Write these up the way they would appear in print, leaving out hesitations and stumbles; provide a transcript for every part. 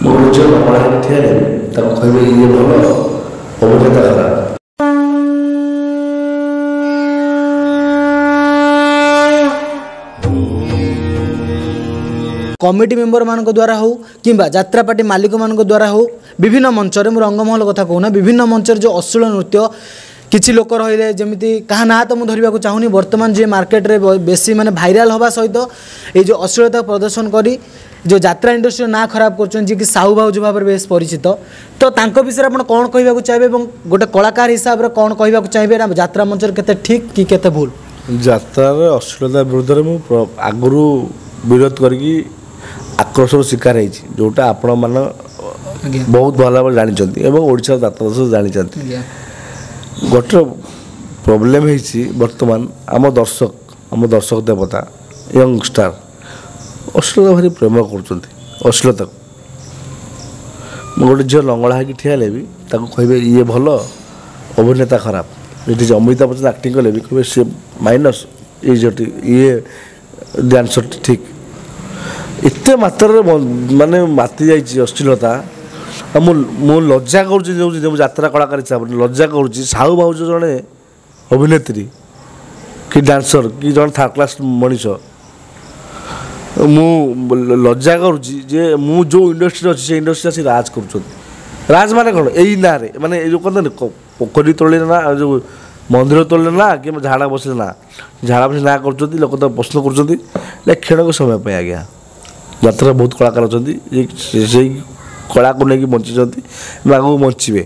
ମୋ ନିଜ ନମଳା ଠିଆ ହେଲେ ତାକୁ କହିବେ ଇଏ ଭଲ ଅଭିନେତା ଖରାପ। कमिटी मेंबर मान द्वारा हो कि यात्रा पार्टी मालिक मान द्वारा हो विभिन्न मंच में रंगमहल कथा कहूना विभिन्न मंच जो अश्लील नृत्य किसी लोक रही जमी क्या ना तो मुझे धरने चाहूनी बर्तमान जी मार्केट रे बेसी माने भाइराल हवा सहित ये जो अश्लीलता प्रदर्शन करी जो यात्रा इंडस्ट्री ना खराब कर कि साहू भाउज भाव में बेस परिचित तो तांको विषय आप कौन कहवाक चाहिए गोटे कलाकार हिसाब से कौन कहवाक चाहिए यात्रा मंच केते ठीक कि केते भूल यात्रा अश्लीलता विरुद्ध में आगु विरोध करके आक्रोशन शिकार होती जोटा आपण मान बहुत भल भाव जानते ओडिशा यात्रा जानते गोटे प्रोब्लेम है बर्तमान आम दर्शक देवता यंगस्टार अश्लीलता भारी प्रेम कर गोटे झील लंगड़ा होगी ठिया भी कहे ये भल अभिनेता खराब ये अमिताभ बच्चन एक्टिंग कले भी कहे सी माइनस ये डांसर ठीक एते मात्रा माने माति जाइए अश्लीलता मु लज्जा कर यात्रा कलाकार हिसाब से लज्जा कर साहू भाउज जड़े अभिनेत्री कि डांसर कि जन थर्ड क्लास मनीष मु लज्जा करुँचे मु जो इंडस्ट्री अच्छी से इंडस्ट्री आसी राज कर माने कौन यही ना माने जो कहते पोखरी तोड़े ना जो मंदिर तोड़े ना कि झाड़ा बसले ना झाड़ा बस ना कर लोक तो प्रश्न कर क्षण समय पे आज्ञा यात्रा बहुत कलाकार अच्छा कला को लेकिन बंची आगे बचे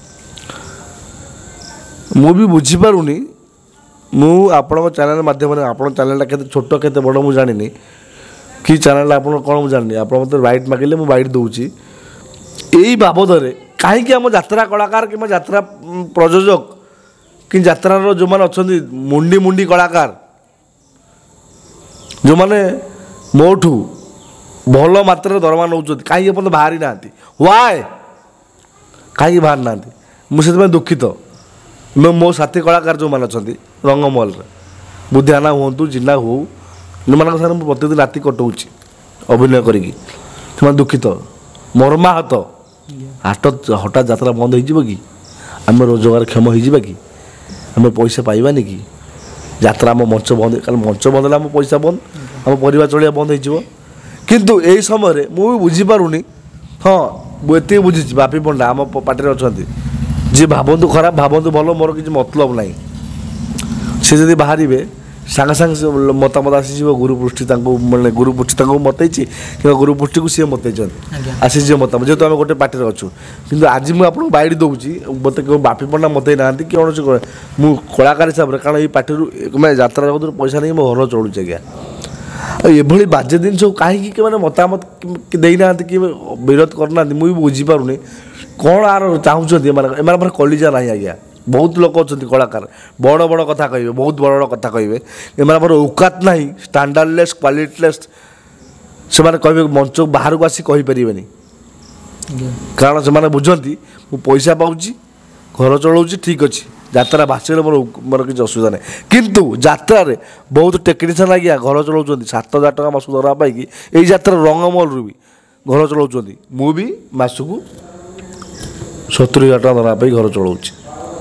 मु भी बुझीपारूनी मु आपण चैनल माध्यम आप चैनल के छोट के बड़ मुझे जानी कि चैनल आप कौन मुझे जानी आप मतलब राइट मागिले मुझे राइट दूची यही बाबद कहीं आम यात्रा कलाकार कि यात्रा प्रयोजक कि यात्रार जो मैंने अच्छा मुंडी मुंडी कलाकार जो मैंने मोठू भल मात्रा दरमा नौ कहीं अपन बाहरी ना वाए कहीं बाहर ना मुझे दुखित मो साथी कलाकार जो मैंने अच्छा रंगमहल बुद्धिआना हूँ जिन्ना हो जो मान प्रतिदिन राति कटाऊँच अभिनय करी दुखित मर्माहत हाट हठात यात्रा बंद हो कि आम रोजगार क्षम हो कि आम पैसा पाइबानी कि यात्रा आम मंच बंद मंच बंद आम पैसा बंद आम परिवार चलिया बंद हो किंतु यही समय मुझे बुझीपारूनी हाँ मुझे बुझी बापी पंडा आम पार्टी अच्छा जी भावतु खराब भावतु भल मोर किसी मतलब ना सी जब बाहर सागे सागे मतामत आसी गुरुपृष्ठी मैंने गुरुपृष्ठी मतई कि गुरुपृष्ठी को सी मतई आसी मतामत जेहतु आम गोटे पार्टी अच्छु कि आज मुझे आपको बाइट दूसरी मत बापी पंडा मतई ना कि कौन मुझ कलाकार हिसाब से कारण ये पार्टी यात्रा पैसा नहीं मो घर चलुचे आज्ञा ये बाजे जिन कहीं मतामत देना कि विरोध करना मुझे बुझीपारूनी कौन आर चाहते एम कलिजा ना आज्ञा बहुत लोग अच्छा कलाकार बड़ बड़ कथा कहे बहुत बड़ बड़ कथा कहे एम औकात ना स्टैंडर्डलेस क्वालिटीलेस से कहे मंच बाहर को आसी कहीपर कारण से बुझती मुझे पैसा पाँच घर चलाऊँच ठीक अच्छे यात्रा बासिले मोर किसी असुविधा नहीं किंतु यात्रा बहुत टेक्नीशियन आज्ञा घर चलाऊँ 7,000 टका मास दरमा पाई यही यात्रा रंगमहल भी घर चलाऊँ मुझे मासक 70,000 टका दरमा पाई घर चलाऊँ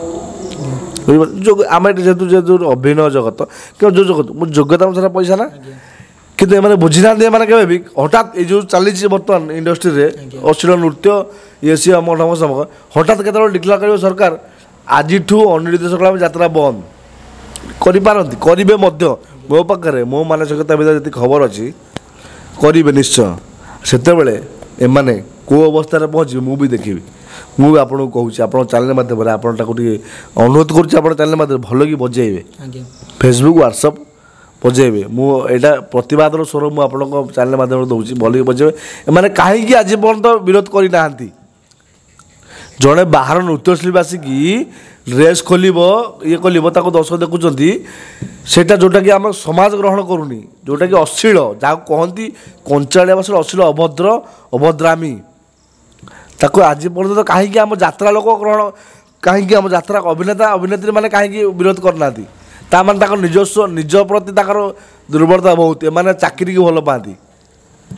जो आम जेहतु जेहतु अभिनय जगत कि जो जगत मुझे योग्यता सारा पैसा ना कितने एम बुझी ना के भी हठात ये जो चली बर्तमान इंडस्ट्री में अश्लील नृत्य ये सी अमक ढमक समक हठात के डिक्लेयर कर सरकार आज अनिर्देश कला यात्रा बंद करेंगे मो पाखे मो मानसिकता भर जी खबर अच्छी करेंगे निश्चय से एमाने कौ अवस्था पहुँचे मुझे देखी मुझे आपको कहूँ आप चैनल माध्यम आपको अनुरोध कर चैनल माध्यम भल कि बजेबे फेसबुक व्हाट्सअप बजेबे मुझा प्रतिवादर स्वर मुझे चैनल माध्यम दूसरी भल कि बजेबे मैंने कहीं आज पर्यटन विरोध करना जड़े बाहर नृत्यशिल्पी आसिकी ड्रेस खोल ये खोल दर्शक देखुं सेटा जोटा कि आम समाज ग्रहण करूनी जोटा कि अश्लील जहाँ कहती कंचाड़िया भाषा अश्लील अभद्र अभद्रामी ताको आज पर्यटन कहीं आम यात्रा लोक ग्रहण कहीं आम यात्रा अभिनेता अभिनेत्री मैंने कहीं विरोध करना तार निजस्व निज प्रति दुर्बलता बहुत एम चाकरी की भल पाती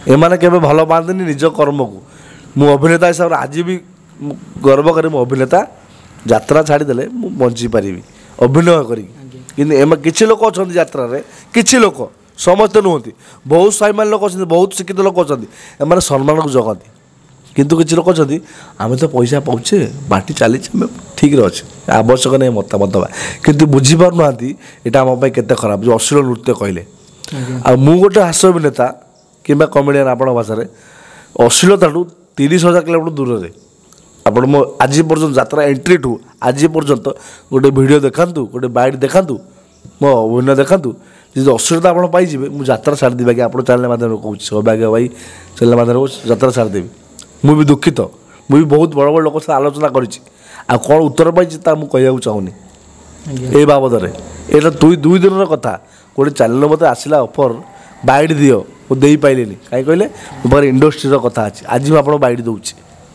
ଏମାନେ କେବେ ଭଲ ପାଆନ୍ତିନି ନିଜ କର୍ମକୁ। ମୁଁ ଅଭିନେତା ହିସାବରେ ଆଜି ବି ଗର୍ବ କରେ, ମୁଁ ଅଭିନେତା, ଯାତ୍ରା ଛାଡ଼ିଦେଲେ ମୁଁ ବଞ୍ଚିପାରିବି ଅଭିନୟ କରିକି। କିନ୍ତୁ କିଛି ଲୋକ ଅଛନ୍ତି ଯାତ୍ରାରେ, କିଛି ଲୋକ, ସମସ୍ତେ ନୁହନ୍ତି, ବହୁତ ସ୍ୱାଭିମାନ ଲୋକ ଅଛନ୍ତି, ବହୁତ ଶିକ୍ଷିତ ଲୋକ ଅଛନ୍ତି, ଏମାନେ ସମ୍ମାନକୁ ଜଗନ୍ତି। କିନ୍ତୁ କିଛି ଲୋକ ଅଛନ୍ତି ଆମେ ତ ପଇସା ପାଉଛେ, ବାଟି ଚାଲିଛେ, ଆମେ ଠିକ୍ରେ ଅଛେ, ଆବଶ୍ୟକ ନାହିଁ ମତାମତ ଦେବା, କିନ୍ତୁ ବୁଝିପାରୁନାହାନ୍ତି ଏଇଟା ଆମ ପାଇଁ କେତେ ଖରାପ। ଯେଉଁ ଅଶ୍ଳୀଳ ନୃତ୍ୟ କହିଲେ, ଆଉ ମୁଁ ଗୋଟେ ହାସ୍ୟ ଅଭିନେତା କିମ୍ବା କମେଡ଼ିଆନ୍ ଆପଣଙ୍କ ଭାଷାରେ, ଅଶ୍ଳୀଳତାଠୁ 30,000 କିଲୋମିଟର ଦୂରରେ। ଆପଣ ମୋ ଆଜି ପର୍ଯ୍ୟନ୍ତ ଯାତ୍ରା ଏଣ୍ଟ୍ରିଠୁ ଆଜି ପର୍ଯ୍ୟନ୍ତ ଗୋଟେ ଭିଡ଼ିଓ ଦେଖାନ୍ତୁ, ଗୋଟେ ବାଇଟ୍ ଦେଖାନ୍ତୁ, ମୋ ଅଭିନୟ ଦେଖାନ୍ତୁ, ଯଦି ଅଶ୍ଳୀଳତା ଆପଣ ପାଇଯିବେ ମୁଁ ଯାତ୍ରା ଛାଡ଼ିଦେବି। ଆଜ୍ଞା ଆପଣ ଚ୍ୟାନେଲ୍ ମାଧ୍ୟମରେ କହୁଛି, ସୌଭାଗ୍ୟ ଭାଇ ଚ୍ୟାନେଲ୍ ମାଧ୍ୟମରେ ଯାତ୍ରା ଛାଡ଼ିଦେବି। ମୁଁ ବି ଦୁଃଖିତ, ମୁଁ ବି ବହୁତ ବଡ଼ ବଡ଼ ଲୋକ ସହ ଆଲୋଚନା କରିଛି, ଆଉ କ'ଣ ଉତ୍ତର ପାଇଛି ତା ମୁଁ କହିବାକୁ ଚାହୁଁନି ଏଇ ବାବଦରେ। ଏଇଟା ଦୁଇ ଦିନର କଥା। ଗୋଟେ ଚ୍ୟାନେଲ୍ ମୋତେ ଆସିଲା ଅଫର୍, ବାଇଟ୍ ଦିଅ, ମୁଁ ଦେଇପାରିଲିନି। କାହିଁକି କହିଲେ, ମୋ ପାଖରେ ଇଣ୍ଡଷ୍ଟ୍ରିର କଥା ଅଛି, ଆଜି ମୁଁ ଆପଣଙ୍କୁ ବାଇଟ୍ ଦେଉଛି।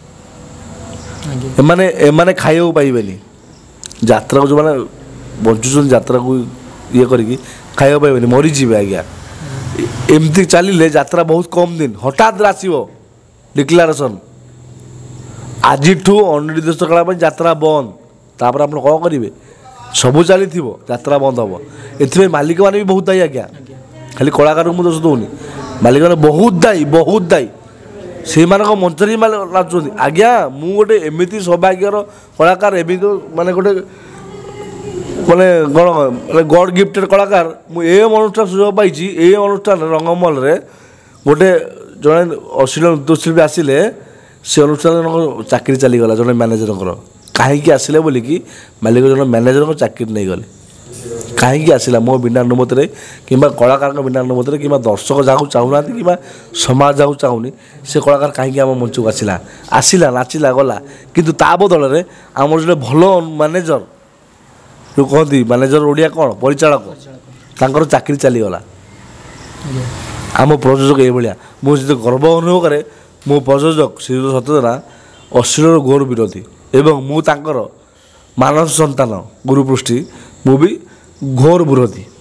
ଏମାନେ ଖାଇବାକୁ ପାଇବେନି, ଯାତ୍ରାକୁ ଯେଉଁମାନେ ବଞ୍ଚୁଛନ୍ତି ଯାତ୍ରାକୁ ଇଏ କରିକି ଖାଇବାକୁ ପାଇବେନି, ମରିଯିବେ ଆଜ୍ଞା। ଏମିତି ଚାଲିଲେ ଯାତ୍ରା ବହୁତ କମ୍ ଦିନ, ହଠାତ୍ ଆସିବ ଡିକ୍ଲାରେସନ୍ ଆଜିଠୁ ଅନିର୍ଦ୍ଦିଷ୍ଟ କାଳ ପାଇଁ ଯାତ୍ରା ବନ୍ଦ। ତାପରେ ଆପଣ କ'ଣ କରିବେ? ସବୁ ଚାଲିଥିବ, ଯାତ୍ରା ବନ୍ଦ ହେବ। ଏଥିପାଇଁ ମାଲିକମାନେ ବି ବହୁତ ଦାୟୀ ଆଜ୍ଞା, ଖାଲି କଳାକାରଙ୍କୁ ମୁଁ ଦୋଷ ଦେଉନି, ମାଲିକମାନେ ବହୁତ ଦାୟୀ। ସେଇମାନଙ୍କ ମଞ୍ଚରେ ହିଁ ନାଚୁଛନ୍ତି। ଆଜ୍ଞା ମୁଁ ଗୋଟେ ଏମିତି ସୌଭାଗ୍ୟର କଳାକାର, ଏମିତି ମାନେ ଗୋଟେ ମାନେ କ'ଣ ଗଡ଼ ଗିଫ୍ଟେଡ଼ କଳାକାର। ମୁଁ ଏ ଅନୁଷ୍ଠାନ ସୁଯୋଗ ପାଇଛି, ଏ ଅନୁଷ୍ଠାନରେ ରଙ୍ଗମହଲରେ ଗୋଟେ ଜଣେ ଅଶ୍ଳୀଳ ନୃତ୍ୟଶିଳ୍ପୀ ଆସିଲେ, ସେ ଅନୁଷ୍ଠାନରେ ଚାକିରି ଚାଲିଗଲା ଜଣେ ମ୍ୟାନେଜରଙ୍କର। କାହିଁକି ଆସିଲେ ବୋଲିକି ମାଲିକ ଜଣେ ମ୍ୟାନେଜରଙ୍କ ଚାକିରି ନେଇଗଲେ। କାହିଁକି ଆସିଲା? ମୋ ବିନା ଅନୁମତିରେ କିମ୍ବା କଳାକାରଙ୍କ ବିନା ଅନୁମତିରେ କିମ୍ବା ଦର୍ଶକ ଯାହାକୁ ଚାହୁଁନାହାନ୍ତି କିମ୍ବା ସମାଜ ଯାହାକୁ ଚାହୁଁନି, ସେ କଳାକାର କାହିଁକି ଆମ ମଞ୍ଚକୁ ଆସିଲା ନାଚିଲା ଗଲା। କିନ୍ତୁ ତା ବଦଳରେ ଆମର ଜଣେ ଭଲ ମ୍ୟାନେଜର, ଯେଉଁ କହନ୍ତି ମ୍ୟାନେଜର ଓଡ଼ିଆ କ'ଣ, ପରିଚାଳକ, ତାଙ୍କର ଚାକିରି ଚାଲିଗଲା। ଆମ ପ୍ରଯୋଜକ ଏଇଭଳିଆ। ମୁଁ ଯେତେ ଗର୍ବ ଅନୁଭବ କରେ, ମୋ ପ୍ରଯୋଜକ ଶ୍ରୀଯୁକ୍ତ ସତ୍ୟ ଜେନା ଅଶ୍ଳୀଳର ଘୋର ବିରୋଧୀ, ଏବଂ ମୁଁ ତାଙ୍କର ମାନସ ସନ୍ତାନ ଗୁରୁପୃଷ୍ଟି, ମୁଁ ବି ଘୋର ବିରୋଧୀ।